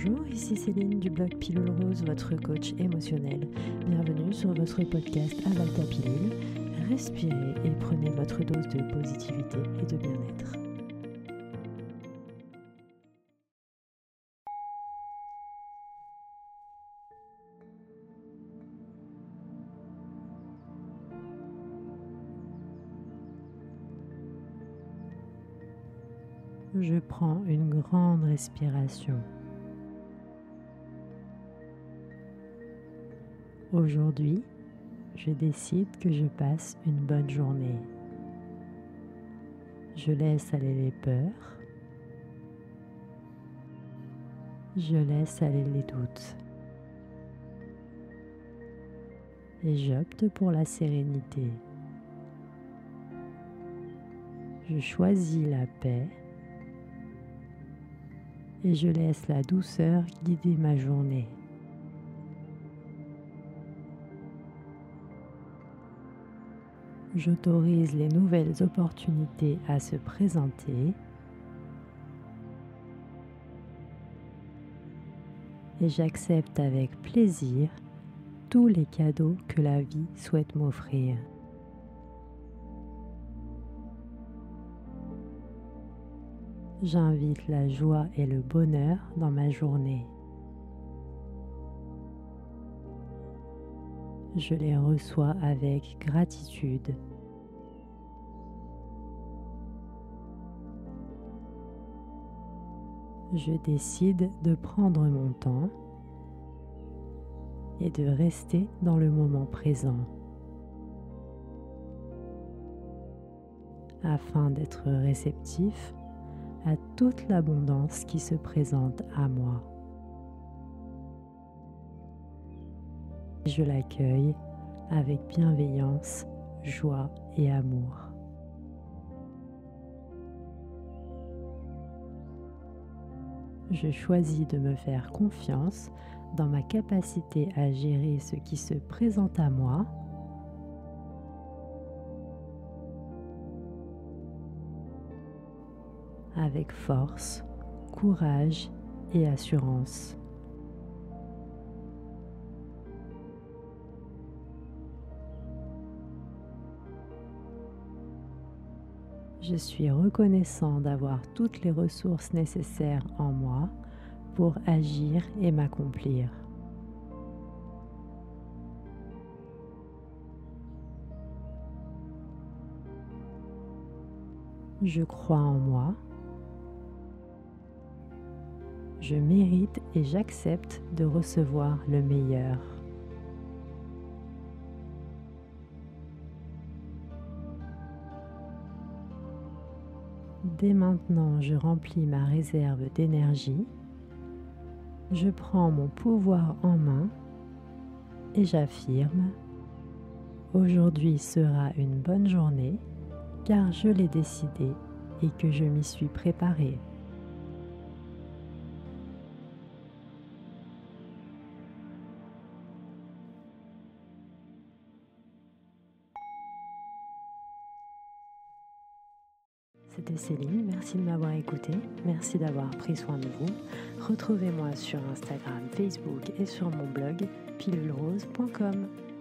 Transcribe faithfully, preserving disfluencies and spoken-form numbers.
Bonjour, ici Céline du blog Pilule Rose, votre coach émotionnel. Bienvenue sur votre podcast Avale ta pilule. Respirez et prenez votre dose de positivité et de bien-être. Je prends une grande respiration. Aujourd'hui, je décide que je passe une bonne journée. Je laisse aller les peurs. Je laisse aller les doutes. Et j'opte pour la sérénité. Je choisis la paix. Et je laisse la douceur guider ma journée. J'autorise les nouvelles opportunités à se présenter et j'accepte avec plaisir tous les cadeaux que la vie souhaite m'offrir. J'invite la joie et le bonheur dans ma journée. Je les reçois avec gratitude. Je décide de prendre mon temps et de rester dans le moment présent afin d'être réceptif à toute l'abondance qui se présente à moi. Je l'accueille avec bienveillance, joie et amour. Je choisis de me faire confiance dans ma capacité à gérer ce qui se présente à moi avec force, courage et assurance. Je suis reconnaissant d'avoir toutes les ressources nécessaires en moi pour agir et m'accomplir. Je crois en moi. Je mérite et j'accepte de recevoir le meilleur. Dès maintenant, je remplis ma réserve d'énergie, je prends mon pouvoir en main et j'affirme « Aujourd'hui sera une bonne journée car je l'ai décidé et que je m'y suis préparé. » C'était Céline, merci de m'avoir écouté, merci d'avoir pris soin de vous. Retrouvez-moi sur Instagram, Facebook et sur mon blog pilule rose point com.